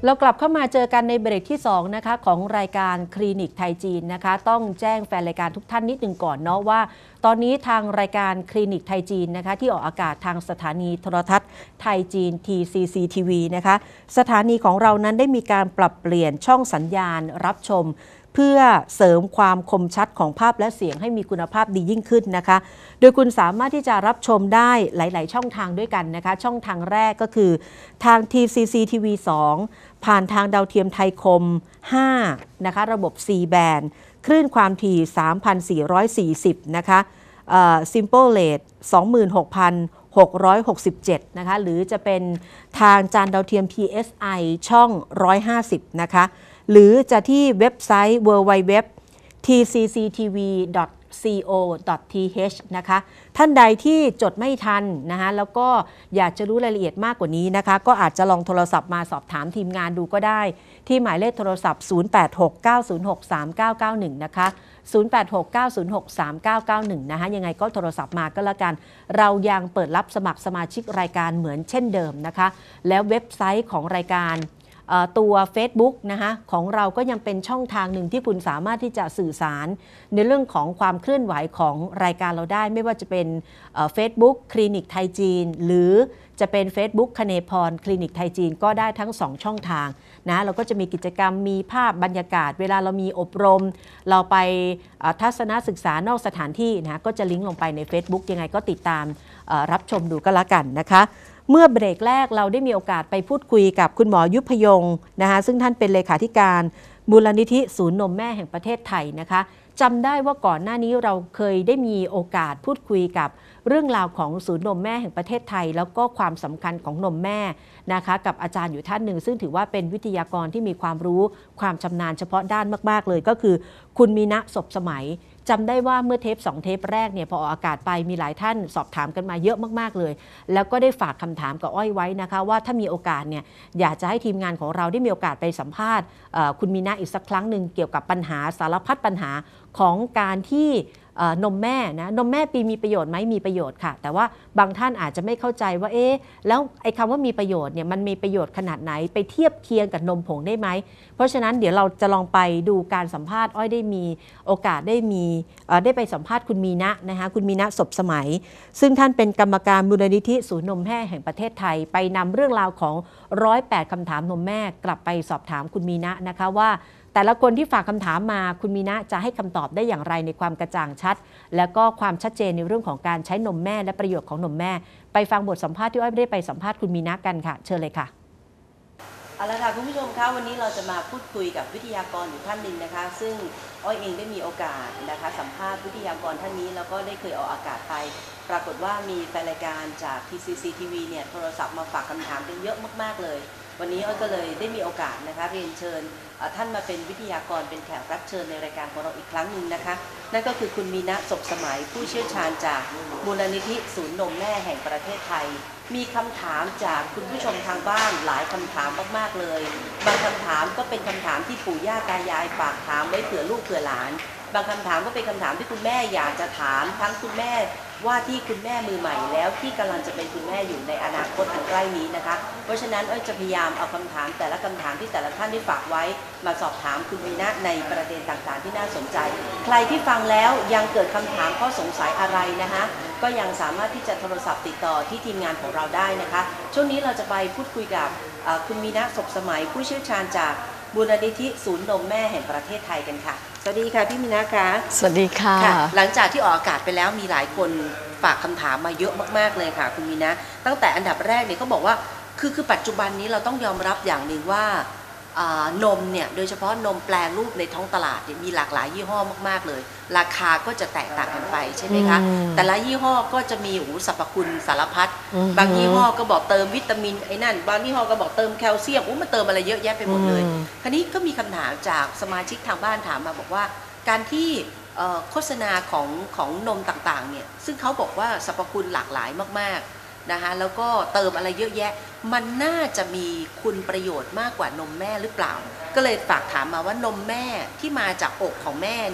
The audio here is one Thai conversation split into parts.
เรากลับเข้ามาเจอกันในเบรกที่2นะคะของรายการคลินิกไทยจีนนะคะต้องแจ้งแฟนรายการทุกท่านนิดหนึ่งก่อนเนาะว่าตอนนี้ทางรายการคลินิกไทยจีนนะคะที่ออกอากาศทางสถานีโทรทัศน์ไทยจีน TCCTV นะคะสถานีของเรานั้นได้มีการปรับเปลี่ยนช่องสัญญาณรับชมเพื่อเสริมความคมชัดของภาพและเสียงให้มีคุณภาพดียิ่งขึ้นนะคะโดยคุณสามารถที่จะรับชมได้หลายๆช่องทางด้วยกันนะคะช่องทางแรกก็คือทาง TCCTV 2 ผ่านทางดาวเทียมไทยคม 5 นะคะระบบ C band คลื่นความถี่ 3,440 นะคะSimple Rate 26,667 นะคะหรือจะเป็นทางจานดาวเทียม PSI ช่อง 150 นะคะหรือจะที่เว็บไซต์ www.tcctv.co.th นะคะท่านใดที่จดไม่ทันนะคะแล้วก็อยากจะรู้รายละเอียดมากกว่านี้นะคะก็อาจจะลองโทรศัพท์มาสอบถามทีมงานดูก็ได้ที่หมายเลขโทรศัพท์ 0869063991 นะคะ 0869063991 นะคะยังไงก็โทรศัพท์มาก็แล้วกันเรายังเปิดรับสมัครสมาชิกรายการเหมือนเช่นเดิมนะคะแล้วเว็บไซต์ของรายการตัว Facebook นะคะของเราก็ยังเป็นช่องทางหนึ่งที่คุณสามารถที่จะสื่อสารในเรื่องของความเคลื่อนไหวของรายการเราได้ไม่ว่าจะเป็นFacebook คลินิกไทยจีนหรือจะเป็น Facebook คเนพรคลินิกไทยจีนก็ได้ทั้ง2ช่องทางนะเราก็จะมีกิจกรรมมีภาพบรรยากาศเวลาเรามีอบรมเราไปทัศนศึกษานอกสถานที่นะก็จะลิงก์ลงไปใน Facebook ยังไงก็ติดตามรับชมดูก็แล้วกันนะคะเมื่อเบรกแรกเราได้มีโอกาสไปพูดคุยกับคุณหมอยุพยงนะคะซึ่งท่านเป็นเลขาธิการมูลนิธิศูนย์นมแม่แห่งประเทศไทยนะคะจำได้ว่าก่อนหน้านี้เราเคยได้มีโอกาสพูดคุยกับเรื่องราวของศูนย์นมแม่แห่งประเทศไทยแล้วก็ความสำคัญของนมแม่นะคะกับอาจารย์อยู่ท่านหนึ่งซึ่งถือว่าเป็นวิทยากรที่มีความรู้ความชำนาญเฉพาะด้านมากๆเลยก็คือคุณมีณ ศพสมัยจำได้ว่าเมื่อเทป2เทปแรกเนี่ยพอออกอากาศไปมีหลายท่านสอบถามกันมาเยอะมากๆเลยแล้วก็ได้ฝากคำถามกับอ้อยไว้นะคะว่าถ้ามีโอกาสเนี่ยอยากจะให้ทีมงานของเราได้มีโอกาสไปสัมภาษณ์คุณมีณอีกสักครั้งหนึ่งเกี่ยวกับปัญหาสารพัดปัญหาของการที่นมแม่นะนมแม่ปีมีประโยชน์ไหมมีประโยชน์ค่ะแต่ว่าบางท่านอาจจะไม่เข้าใจว่าแล้วไอ้คำว่ามีประโยชน์เนี่ยมันมีประโยชน์ขนาดไหนไปเทียบเคียงกับนมผงได้ไหมเพราะฉะนั้นเดี๋ยวเราจะลองไปดูการสัมภาษณ์อ้อยได้มีโอกาสได้ไปสัมภาษณ์คุณมีณนะคะคุณมีณ ศพสมัยซึ่งท่านเป็นกรรมการมูลนิธิศูนย์นมแม่แห่งประเทศไทยไปนำเรื่องราวของ108คำถามนมแม่กลับไปสอบถามคุณมีณนะคะว่าแต่ละคนที่ฝากคำถามมาคุณมีณจะให้คำตอบได้อย่างไรในความกระจ่างชัดแล้วก็ความชัดเจนในเรื่องของการใช้นมแม่และประโยชน์ของนมแม่ไปฟังบทสัมภาษณ์ที่อ้อยได้ไปสัมภาษณ์คุณมีณกันค่ะเชิญเลยค่ะเอาละค่ะคุณผู้ชมคะวันนี้เราจะมาพูดคุยกับวิทยากรอยู่ท่านหนึ่งนะคะซึ่งอ้อยเองได้มีโอกาสนะคะสัมภาษณ์วิทยากรท่านนี้แล้วก็ได้เคยออกอากาศไปปรากฏว่ามีแฟนรายการจาก TCCTV เนี่ยโทรศัพท์มาฝากคำถามกันเยอะมากๆเลยวันนี้อ้อยก็เลยได้มีโอกาสนะคะเรียนเชิญท่านมาเป็นวิทยากรเป็นแขกรับเชิญในรายการของเราอีกครั้งหนึ่งนะคะนั่นก็คือคุณมีณ ศพสมัยผู้เชี่ยวชาญจากมูลนิธิศูนย์นมแม่แห่งประเทศไทยมีคำถามจากคุณผู้ชมทางบ้านหลายคำถามมากๆเลยบางคำถามก็เป็นคำถามที่ปู่ย่าตายายฝากถามไว้เผื่อลูกเผื่อหลานบางคำถามก็เป็นคำถามที่คุณแม่อยากจะถามทั้งคุณแม่ว่าที่คุณแม่มือใหม่แล้วที่กำลังจะเป็นคุณแม่อยู่ในอนาคตอันใกล้นี้นะคะเพราะฉะนั้นอ้อยจะพยายามเอาคำถามแต่ละคำถามที่แต่ละท่านได้ฝากไว้มาสอบถามคุณมีณในประเด็นต่างๆที่น่าสนใจใครที่ฟังแล้วยังเกิดคำถามข้อสงสัยอะไรนะคะก็ยังสามารถที่จะโทรศัพท์ติดต่อที่ทีมงานของเราได้นะคะช่วงนี้เราจะไปพูดคุยกับคุณมีณ ศพสมัยผู้เชี่ยวชาญจากมูลนิธิศูนย์นมแม่แห่งประเทศไทยกันค่ะสวัสดีค่ะพี่มีณคะสวัสดีค่ะหลังจากที่ออกอากาศไปแล้วมีหลายคนฝากคำถามมาเยอะมากๆเลยค่ะคุณมีณตั้งแต่อันดับแรกเนี่ยเขาบอกว่าคือปัจจุบันนี้เราต้องยอมรับอย่างหนึ่งว่านมเนี่ยโดยเฉพาะนมแปรรูปในท้องตลาดเนี่ยมีหลากหลายยี่ห้อมากๆเลยราคาก็จะแตกต่างกันไปใช่ไหมคะแต่ละยี่ห้อก็จะมีสรรพคุณสารพัดบางยี่ห้อก็บอกเติมวิตามินไอ้นั่นบางยี่ห้อก็บอกเติมแคลเซียมมันเติมอะไรเยอะแยะไปหมดเลยคราวนี้ก็มีคำถามจากสมาชิกทางบ้านถามมาบอกว่าการที่โฆษณาของนมต่างๆเนี่ยซึ่งเขาบอกว่าสรรพคุณหลากหลายมากๆนะคะแล้วก็เติมอะไรเยอะแยะมันน่าจะมีคุณประโยชน์มากกว่านมแม่หรือเปล่าก็เลยฝากถามมาว่านมแม่ที่มาจากอกของแม่เนี่ย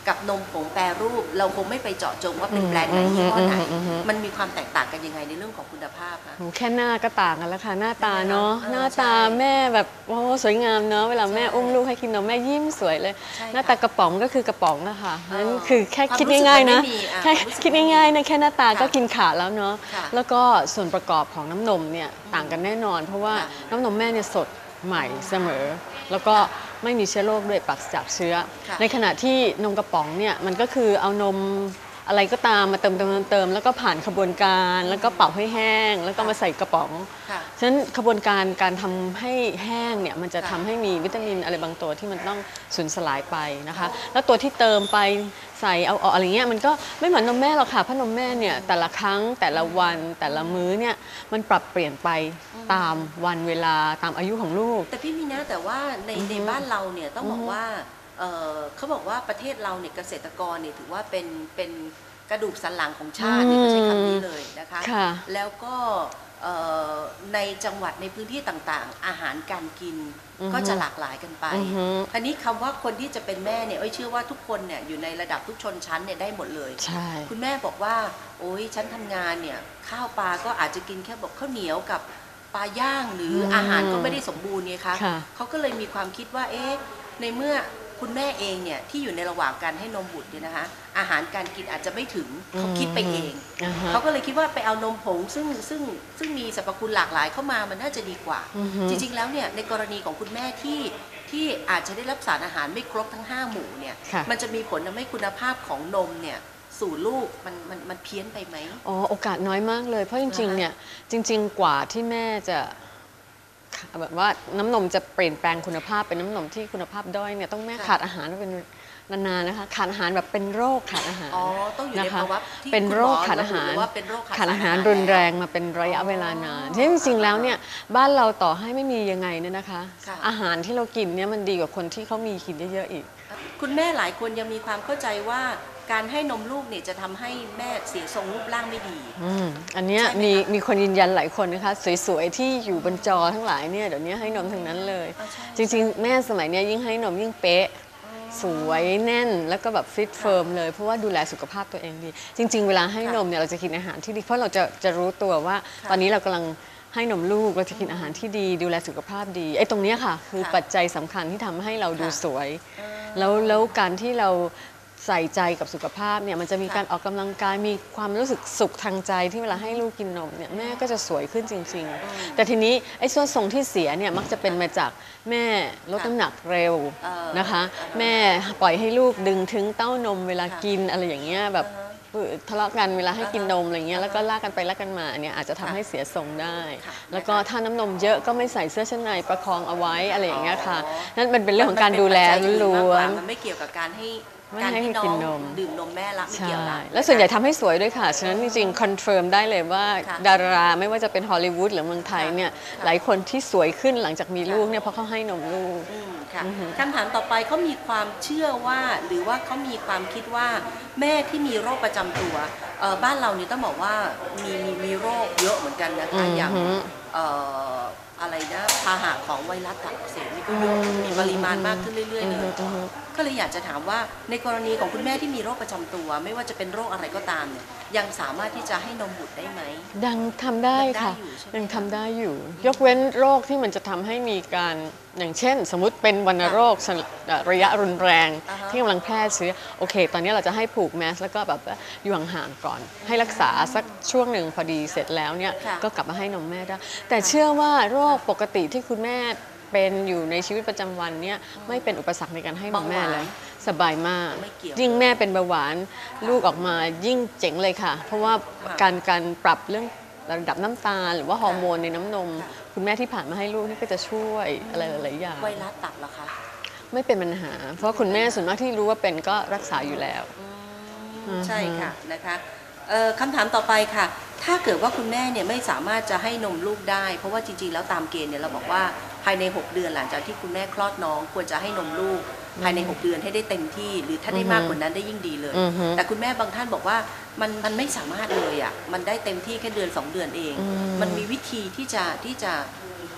กับนมผงแปรรูปเราคงไม่ไปเจาะจงว่าเป็นแบรนด์ไหนยี่ห้อไหนมันมีความแตกต่างกันยังไงในเรื่องของคุณภาพคะแค่หน้าก็ต่างกันแล้วค่ะหน้าตาเนาะหน้าตาแม่แบบโอ้สวยงามเนาะเวลาแม่อุ้มลูกให้กินนมแม่ยิ้มสวยเลยหน้าตากระป๋องก็คือกระป๋องอะค่ะนั่นคือแค่คิดง่ายๆนะแค่คิดง่ายๆนะแค่หน้าตาก็กินขาดแล้วเนาะแล้วก็ส่วนประกอบของน้ำนมเนี่ยต่างกันแน่นอนเพราะว่าน้ำนมแม่เนี่ยสดใหม่เสมอแล้วก็ไม่มีเชื้อโรคด้วยปราศจากเชื้อในขณะที่นมกระป๋องเนี่ยมันก็คือเอานมอะไรก็ตามมาเติมแล้วก็ผ่านขบวนการแล้วก็เป่าให้แห้งแล้วก็มาใส่กระป๋องฉะนั้นขบวนการทำให้แห้งเนี่ยมันจะทำให้มีวิตามินอะไรบางตัวที่มันต้องสูญสลายไปนะคะแล้วตัวที่เติมไปใส่เอาออกอะไรเงี้ยมันก็ไม่เหมือนนมแม่หรอกค่ะเพราะนมแม่เนี่ยแต่ละครั้งแต่ละวันแต่ละมื้อเนี่ยมันปรับเปลี่ยนไปตามวันเวลาตามอายุของลูกแต่พี่มีนะแต่ว่าในบ้านเราเนี่ยต้องบอกว่าเขาบอกว่าประเทศเราเนี่ยเกษตรกรเนี่ยถือว่าเป็นกระดูกสันหลังของชาตินี่ก็ใช้คำนี้เลยนะคะแล้วก็ในจังหวัดในพื้นที่ต่างๆอาหารการกินก็จะหลากหลายกันไปทีนี้คำว่าคนที่จะเป็นแม่เนี่ยเชื่อว่าทุกคนเนี่ยอยู่ในระดับทุกชนชั้นเนี่ยได้หมดเลยคุณแม่บอกว่าโอ๊ยฉันทำงานเนี่ยข้าวปลาก็อาจจะกินแค่บอกข้าวเหนียวกับปลาย่างหรืออาหารก็ไม่ได้สมบูรณ์เนี่ยคะเขาก็เลยมีความคิดว่าในเมื่อคุณแม่เองเนี่ยที่อยู่ในระหว่างการให้นมบุตรเนี่ยนะคะอาหารการกินอาจจะไม่ถึงเขาคิดไปเองเขาก็เลยคิดว่าไปเอานมผงซึ่งมีสรรพคุณหลากหลายเข้ามามันน่าจะดีกว่าจริงๆแล้วเนี่ยในกรณีของคุณแม่ที่อาจจะได้รับสารอาหารไม่ครบทั้ง5หมู่เนี่ยมันจะมีผลทำให้คุณภาพของนมเนี่ยสู่ลูกมันเพี้ยนไปไหมโอกาสน้อยมากเลยเพราะจริงๆเนี่ยจริงๆกว่าที่แม่จะแบบว่าน้ำนมจะเปลี่ยนแปลงคุณภาพเป็นน้ำนมที่คุณภาพด้อยเนี่ยต้องแม่ขาดอาหารเป็นนานๆนะคะขาดอาหารแบบเป็นโรคขาดอาหารต้องอยู่ในภาวะที่เป็นโรคขาดอาหารขาดอาหารรุนแรงมาเป็นระยะเวลานานที่จริงๆแล้วเนี่ยบ้านเราต่อให้ไม่มียังไงเนี่ยนะคะอาหารที่เรากินเนี่ยมันดีกว่าคนที่เขามีกินเยอะๆอีกคุณแม่หลายคนยังมีความเข้าใจว่าการให้นมลูกเนี่ยจะทำให้แม่เสียทรงรูปร่างไม่ดีอันนี้มีคนยืนยันหลายคนนะคะสวยๆที่อยู่บนจอทั้งหลายเนี่ยเดี๋ยวนี้ให้นมทั้งนั้นเลยจริงๆแม่สมัยนี้ยิ่งให้นมยิ่งเป๊ะสวยแน่นแล้วก็แบบฟิตเฟิร์มเลยเพราะว่าดูแลสุขภาพตัวเองดีจริงๆเวลาให้นมเนี่ยเราจะกินอาหารที่ดีเพราะเราจะรู้ตัวว่าตอนนี้เรากำลังให้นมลูกเราจะกินอาหารที่ดีดูแลสุขภาพดีตรงนี้ค่ะคือปัจจัยสำคัญที่ทำให้เราดูสวยแล้วการที่เราใส่ใจกับสุขภาพเนี่ยมันจะมีการออกกำลังกายมีความรู้สึกสุขทางใจที่เวลาให้ลูกกินนมเนี่ยแม่ก็จะสวยขึ้นจริงๆแต่ทีนี้ส่วนทรงที่เสียเนี่ยมักจะเป็นมาจากแม่ลดน้ำหนักเร็วนะคะแม่ปล่อยให้ลูกดึงถึงเต้านมเวลากินอะไรอย่างเงี้ยแบบทะเลาะกันเวลาให้กินนมอะไรเงี้ยแล้วก็ลากกันไปลากกันมาเนี่ยอาจจะทำให้เสียทรงได้แล้วก็ถ้าน้ำนมเยอะก็ไม่ใส่เสื้อชั้นในประคองเอาไว้อะไรอย่างเงี้ยค่ะนั่นมันเป็นเรื่องของการดูแลล้วนมันไม่เกี่ยวกับการให้น้องดื่มนมแม่ละไม่เกี่ยวละแล้วส่วนใหญ่ทำให้สวยด้วยค่ะฉะนั้นจริงๆคอนเฟิร์มได้เลยว่าดาราไม่ว่าจะเป็นฮอลลีวูดหรือเมืองไทยเนี่ยหลายคนที่สวยขึ้นหลังจากมีลูกเนี่ยเพราะเขาให้นมลูกคำถามต่อไปเขามีความเชื่อว่าหรือว่าเขามีความคิดว่าแม่ที่มีโรคประจำตัวบ้านเราเนี่ยต้องบอกว่ามีโรคเยอะเหมือนกันนะคะอย่างอะไรนะพาหะของไวรัสตับอักเสบนี่ก็เยอะมีปริมาณมากขึ้นเรื่อยๆเลยก็เลยอยากจะถามว่าในกรณีของคุณแม่ที่มีโรคประจำตัวไม่ว่าจะเป็นโรคอะไรก็ตามเนี่ยยังสามารถที่จะให้นมบุตรได้ไหมยังทำได้ค่ะยังทำได้อยู่ยกเว้นโรคที่มันจะทำให้มีการอย่างเช่นสมมุติเป็นวัณโรคระยะรุนแรงที่กำลังแพร่เชื้อโอเคตอนนี้เราจะให้ผูกแมสแล้วก็แบบอยู่ห่างๆก่อนให้รักษาสักช่วงหนึ่งพอดีเสร็จแล้วเนี่ยก็กลับมาให้นมแม่ได้แต่เชื่อว่าโรคปกติที่คุณแม่เป็นอยู่ในชีวิตประจำวันเนี่ยไม่เป็นอุปสรรคในการให้นมแม่เลยสบายมากยิ่งแม่เป็นเบาหวานลูกออกมายิ่งเจ๋งเลยค่ะเพราะว่าการปรับเรื่องระดับน้ำตาลหรือว่าฮอร์โมนในน้ำนมคุณแม่ที่ผ่านมาให้ลูกนี่ก็จะช่วยอะไรหลายๆอย่างไวรัสตับเหรอคะไม่เป็นปัญหาเพราะคุณแม่ส่วนมากที่รู้ว่าเป็นก็รักษาอยู่แล้วใช่ค่ะนะคะคำถามต่อไปค่ะถ้าเกิดว่าคุณแม่เนี่ยไม่สามารถจะให้นมลูกได้เพราะว่าจริงๆแล้วตามเกณฑ์เนี่ยเราบอกว่าภายใน6เดือนหลังจากที่คุณแม่คลอดน้องควรจะให้นมลูกภายใน6เดือนให้ได้เต็มที่หรือถ้าได้มากกว่านั้นได้ยิ่งดีเลยแต่คุณแม่บางท่านบอกว่ามันไม่สามารถเลยอ่ะมันได้เต็มที่แค่เดือน2 เดือนเองมันมีวิธีที่จะ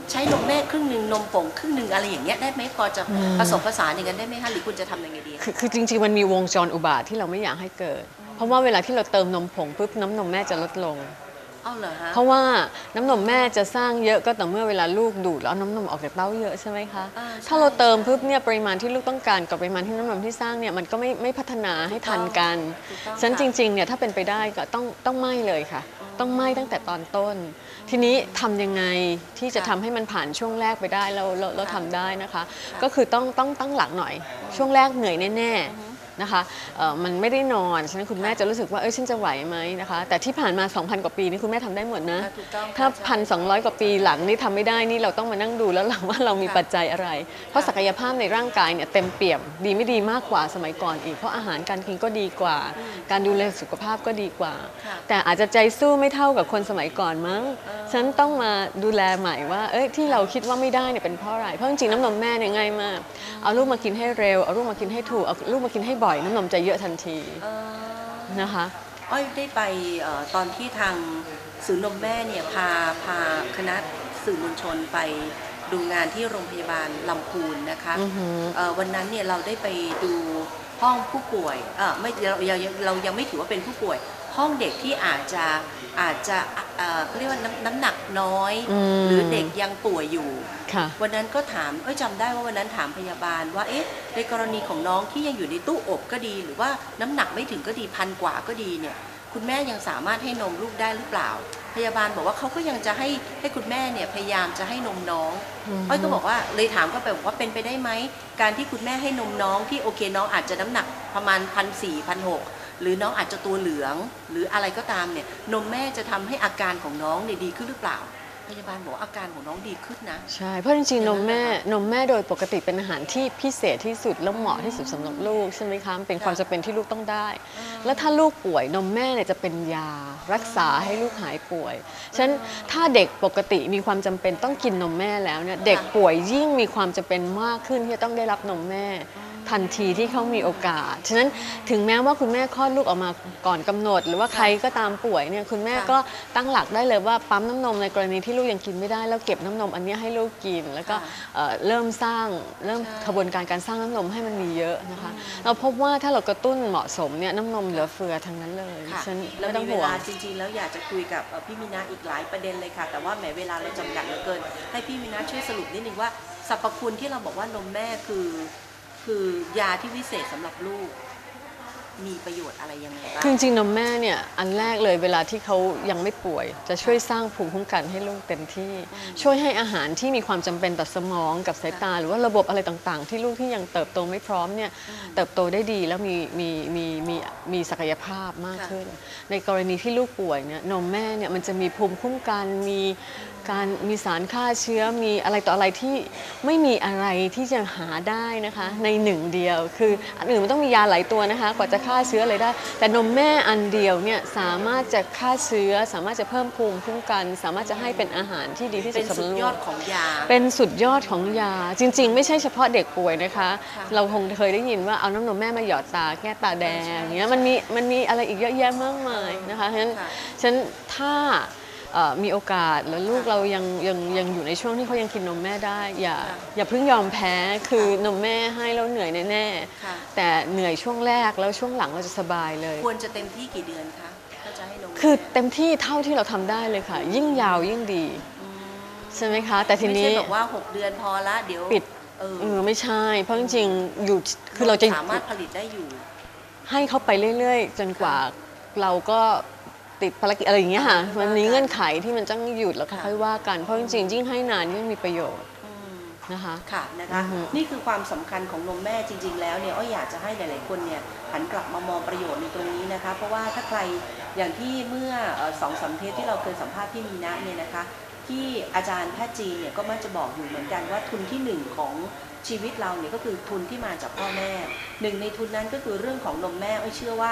ใช้นมแม่ครึ่งหนึ่งนมผงครึ่งหนึ่งอะไรอย่างเงี้ยได้ไหมพอจะผสมผสานอย่างนั้นได้ไหมคะหรือคุณจะทำยังไงดีคือจริงๆมันมีวงจรอุบาทที่เราไม่อยากให้เกิดเพราะว่าเวลาที่เราเติมนมผงปุ๊บน้ำนมแม่จะลดลงเพราะว่าน้ำนมแม่จะสร้างเยอะก็ต่อเมื่อเวลาลูกดูดแล้วน้ำนมออกจากเต้าเยอะใช่ไหมคะถ้าเราเติมปุ๊บเนี่ยปริมาณที่ลูกต้องการกับปริมาณที่น้ำนมที่สร้างเนี่ยมันก็ไม่พัฒนาให้ทันกันฉะนั้นจริงๆเนี่ยถ้าเป็นไปได้ก็ต้องไม่เลยค่ะต้องไม่ตั้งแต่ตอนต้นทีนี้ทำยังไงที่จะทำให้มันผ่านช่วงแรกไปได้เราทำได้นะคะก็คือต้องตั้งหลักหน่อยช่วงแรกเหนื่อยแน่ๆนะคะมันไม่ได้นอนฉะนั้นคุณแม่จะรู้สึกว่าฉันจะไหวไหมนะคะแต่ที่ผ่านมา 2,000 กว่าปีนี่คุณแม่ทำได้หมดนะถ้า 1,200 กว่าปีหลังนี่ทำไม่ได้นี่เราต้องมานั่งดูแล้วว่าเรามีปัจจัยอะไรเพราะศักยภาพในร่างกายเนี่ยเต็มเปี่ยมดีไม่ดีมากกว่าสมัยก่อนอีกเพราะอาหารการกินก็ดีกว่าการดูแลสุขภาพก็ดีกว่าแต่อาจจะใจสู้ไม่เท่ากับคนสมัยก่อนมั้งฉันต้องมาดูแลใหม่ว่าที่เราคิดว่าไม่ได้เนี่ยเป็นเพราะอะไรเพราะจริงๆน้ำนมแม่เนี่ยง่ายมากเอาลูกมากินให้เร็วเอาลูกมากินให้ถูกเอาลูกมากินให้บ่อยน้ำนมจะเยอะทันทีนะคะอ้อยได้ไปตอนที่ทางศูนย์นมแม่เนี่ยพาคณะสื่อมวลชนไปดูงานที่โรงพยาบาลลำพูนนะคะวันนั้นเนี่ยเราได้ไปดูห้องผู้ป่วยไม่เรายังไม่ถือว่าเป็นผู้ป่วยห้องเด็กที่อาจจะเขาเรียกว่าน้ำหนักน้อยหรือเด็กยังป่วยอยู่วันนั้นก็ถามจำได้ว่าวันนั้นถามพยาบาลว่าในกรณีของน้องที่ยังอยู่ในตู้อบก็ดีหรือว่าน้ำหนักไม่ถึงก็ดี1,000 กว่าก็ดีเนี่ยคุณแม่ยังสามารถให้นมลูกได้หรือเปล่าพยาบาลบอกว่าเขาก็ยังจะให้คุณแม่เนี่ยพยายามจะให้นมน้องอ้อยก็บอกว่าเลยถามก็ไปบอกว่าเป็นไปได้ไหมการที่คุณแม่ให้นมน้องที่โอเคน้องอาจจะน้ำหนักประมาณ1,400 1,600หรือน้องอาจจะตัวเหลืองหรืออะไรก็ตามเนี่ยนมแม่จะทำให้อาการของน้องเนี่ยดีขึ้นหรือเปล่าพยาบาลบอกอาการของน้องดีขึ้นนะใช่เพราะจริงๆนมแม่โดยปกติเป็นอาหารที่พิเศษที่สุดแล้วเหมาะที่สุดสำหรับลูกใช่ไหมคะเป็นความจำเป็นที่ลูกต้องได้แล้วถ้าลูกป่วยนมแม่เนี่ยจะเป็นยารักษาให้ลูกหายป่วยฉะนั้นถ้าเด็กปกติมีความจำเป็นต้องกินนมแม่แล้วเนี่ยเด็กป่วยยิ่งมีความจำเป็นมากขึ้นที่จะต้องได้รับนมแม่ทันทีที่เขามีโอกาสฉะนั้นถึงแม้ว่าคุณแม่คลอดลูกออกมาก่อนกำหนดหรือว่าใครก็ตามป่วยเนี่ยคุณแม่ก็ตั้งหลักได้เลยว่าปั๊มน้ำนมในกรณีที่ลูกยังกินไม่ได้แล้วเก็บน้ำนมอันนี้ให้ลูกกินแล้วก็เริ่มกระบวนการสร้างน้ำนมให้มันมีเยอะนะคะเราพบว่าถ้าเรากระตุ้นเหมาะสมเนี่ยน้ำนมเหลือเฟือทั้งนั้นเลยฉะนั้นไม่ต้องห่วงจริงๆแล้วอยากจะคุยกับพี่มินาอีกหลายประเด็นเลยค่ะแต่ว่าแหมเวลาเราจำกัดเหลือเกินให้พี่มินาช่วยสรุปนิดนึงว่าสรรพคุณที่เราบอกว่านมแม่คือยาที่วิเศษสำหรับลูกมีประโยชน์อะไรยังไงบ้างคือจริงๆนมแม่เนี่ยอันแรกเลยเวลาที่เขายังไม่ป่วยจะช่วยสร้างภูมิคุ้มกันให้ลูกเต็มที่ช่วยให้อาหารที่มีความจำเป็นต่อสมองกับสายตาหรือว่าระบบอะไรต่างๆที่ลูกที่ยังเติบโตไม่พร้อมเนี่ยเติบโตได้ดีแล้วมีศักยภาพมากขึ้นในกรณีที่ลูกป่วยเนี่ยนมแม่เนี่ยมันจะมีภูมิคุ้มกันมีสารฆ่าเชื้อมีอะไรต่ออะไรที่ไม่มีอะไรที่จะหาได้นะคะในหนึ่งเดียวคืออันอื่นมันต้องมียาหลายตัวนะคะกว่าจะฆ่าเชื้ออะไรได้แต่นมแม่อันเดียวเนี่ยสามารถจะฆ่าเชื้อสามารถจะเพิ่มภูมิคุ้มกันสามารถจะให้เป็นอาหารที่ดีที่สุดสำหรับลูกเป็นสุดยอดของยาเป็นสุดยอดของยาจริงๆไม่ใช่เฉพาะเด็กป่วยนะคะเราคงเคยได้ยินว่าเอาน้ำนมแม่มาหยอดตาแก้ตาแดงอย่างเงี้ยมันมีอะไรอีกเยอะแยะมากมายนะคะฉะนั้นถ้ามีโอกาสแล้วลูกเรายังอยู่ในช่วงที่เขายังกินนมแม่ได้อย่าเพิ่งยอมแพ้คือนมแม่ให้แล้วเหนื่อยแน่ๆแต่เหนื่อยช่วงแรกแล้วช่วงหลังเราจะสบายเลยควรจะเต็มที่กี่เดือนคะถ้าจะให้นมคือเต็มที่เท่าที่เราทำได้เลยค่ะยิ่งยาวยิ่งดีใช่ไหมคะแต่ทีนี้ไม่ใช่บอกว่า6 เดือนพอละเดี๋ยวปิดไม่ใช่เพราะจริงๆอยู่คือเราจะสามารถผลิตได้อยู่ให้เขาไปเรื่อยๆจนกว่าเราก็ติดภารกิจอะไรอย่างเงี้ยค่ะมันมีเงื่อนไขที่มันต้องหยุดแล้วค่อยว่ากันเพราะจริงๆยิ่งให้นานยิ่งมีประโยชน์นะคะค่ะนะคะนี่คือความสำคัญของนมแม่จริงๆแล้วเนี่ยอ้อยอยากจะให้หลายๆคนเนี่ยหันกลับมามองประโยชน์ในตรงนี้นะคะเพราะว่าถ้าใครอย่างที่เมื่อ2-3 เทปที่เราเคยสัมภาษณ์พี่มีนะเนี่ยนะคะที่อาจารย์แพทย์จีนเนี่ยก็มักจะบอกอยู่เหมือนกันว่าทุนที่1ของชีวิตเราเนี่ยก็คือทุนที่มาจากพ่อแม่หนึ่งในทุนนั้นก็คือเรื่องของนมแม่อ้อยเชื่อว่า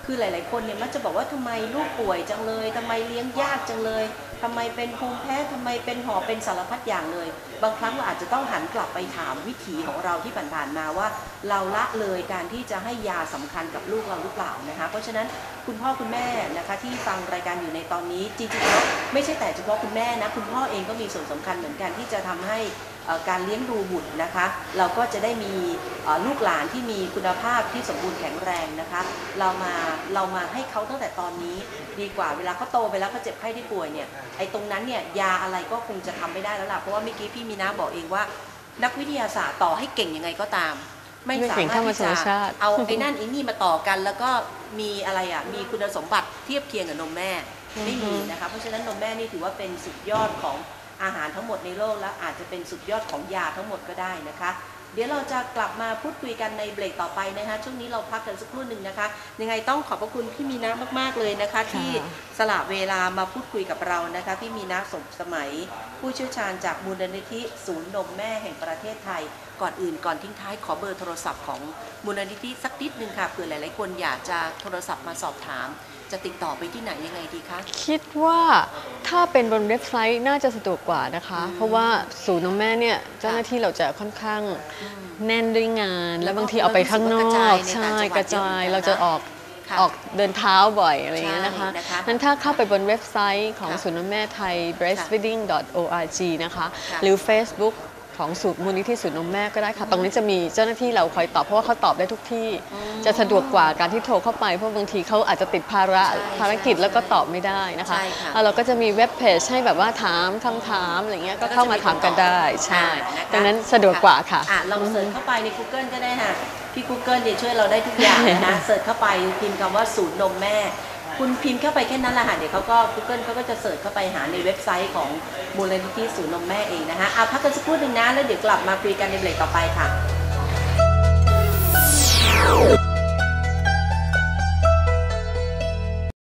คือหลายๆคนเนี่ยมักจะบอกว่าทำไมลูกป่วยจังเลยทำไมเลี้ยงยากจังเลยทำไมเป็นภูมิแพ้ทำไมเป็นหอบเป็นสารพัดอย่างเลยบางครั้งเราอาจจะต้องหันกลับไปถามวิถีของเราที่ผ่านๆมาว่าเราละเลยการที่จะให้ยาสำคัญกับลูกเราหรือเปล่านะคะเพราะฉะนั้นคุณพ่อคุณแม่นะคะที่ฟังรายการอยู่ในตอนนี้จริงๆแล้วไม่ใช่แต่เฉพาะคุณแม่นะคุณพ่อเองก็มีส่วนสำคัญเหมือนกันที่จะทำให้การเลี้ยงดูบุตรนะคะเราก็จะได้มีลูกหลานที่มีคุณภาพที่สมบูรณ์แข็งแรงนะคะเรามาให้เขาตั้งแต่ตอนนี้ดีกว่าเวลาเขาโตไปแล้วเขาเจ็บไข้ได้ป่วยเนี่ยไอ้ตรงนั้นเนี่ยยาอะไรก็คงจะทำไม่ได้แล้วล่ะเพราะว่าเมื่อกี้พี่มีนาบอกเองว่านักวิทยาศาสตร์ต่อให้เก่งยังไงก็ตามไม่สามารถที่จะเอาไอ้นั่นไอ้นี่มาต่อกันแล้วก็มีอะไรอ่ะมีคุณสมบัติเทียบเคียงกับนมแม่ไม่มีนะคะเพราะฉะนั้นนมแม่นี่ถือว่าเป็นสุดยอดของอาหารทั้งหมดในโลกและอาจจะเป็นสุดยอดของยาทั้งหมดก็ได้นะคะเดี๋ยวเราจะกลับมาพูดคุยกันในเบรกต่อไปนะคะช่วงนี้เราพักกันสักครู่หนึ่งนะคะยังไงต้องขอบพระคุณพี่มีนามากๆเลยนะคะที่สละเวลามาพูดคุยกับเรานะคะพี่มีนาสมสมัยผู้เชี่ยวชาญจากมูลนิธิศูนย์นมแม่แห่งประเทศไทยก่อนอื่นก่อนทิ้งท้ายขอเบอร์โทรศัพท์ของมูลนิธิสักนิดนึงค่ะเผื่อหลายๆคนอยากจะโทรศัพท์มาสอบถามจะติดต่อไปที่ไหนยังไงดีคะคิดว่าถ้าเป็นบนเว็บไซต์น่าจะสะดวกกว่านะคะเพราะว่าศูนย์นมแม่เนี่ยเจ้าหน้าที่เราจะค่อนข้างแน่นด้วยงานแล้วบางทีเอาไปข้างนอกใช่กระจายเราจะออกเดินเท้าบ่อยอะไรอย่างเงี้ยนะคะนั้นถ้าเข้าไปบนเว็บไซต์ของศูนย์นมแม่ไทย breastfeeding.org นะคะหรือ Facebookของศูนย์มูลนิธิศูนย์นมแม่ก็ได้ค่ะตรงนี้จะมีเจ้าหน้าที่เราคอยตอบเพราะว่าเขาตอบได้ทุกที่จะสะดวกกว่าการที่โทรเข้าไปเพราะบางทีเขาอาจจะติดภารกิจแล้วก็ตอบไม่ได้นะคะเราก็จะมีเว็บเพจให้แบบว่าถามคำถามอะไรเงี้ยก็เข้ามาถามกันได้ใช่ดังนั้นสะดวกกว่าค่ะลองเสิร์ชเข้าไปใน Google ก็ได้ค่ะพี่ Google เนี่ยช่วยเราได้ทุกอย่างนะเสิร์ชเข้าไปพิมพ์คำว่าศูนย์นมแม่คุณพิมพ์เข้าไปแค่นั้นแหละค่ะเดี๋ยวเขาก็ Google เขาก็จะเสิร์ชเข้าไปหาในเว็บไซต์ของมูลนิธิศูนย์นมแม่เองนะคะพักกันสักครู่หนึ่งนะแล้วเดี๋ยวกลับมาคุยกันในเบรกต่อไปค่ะ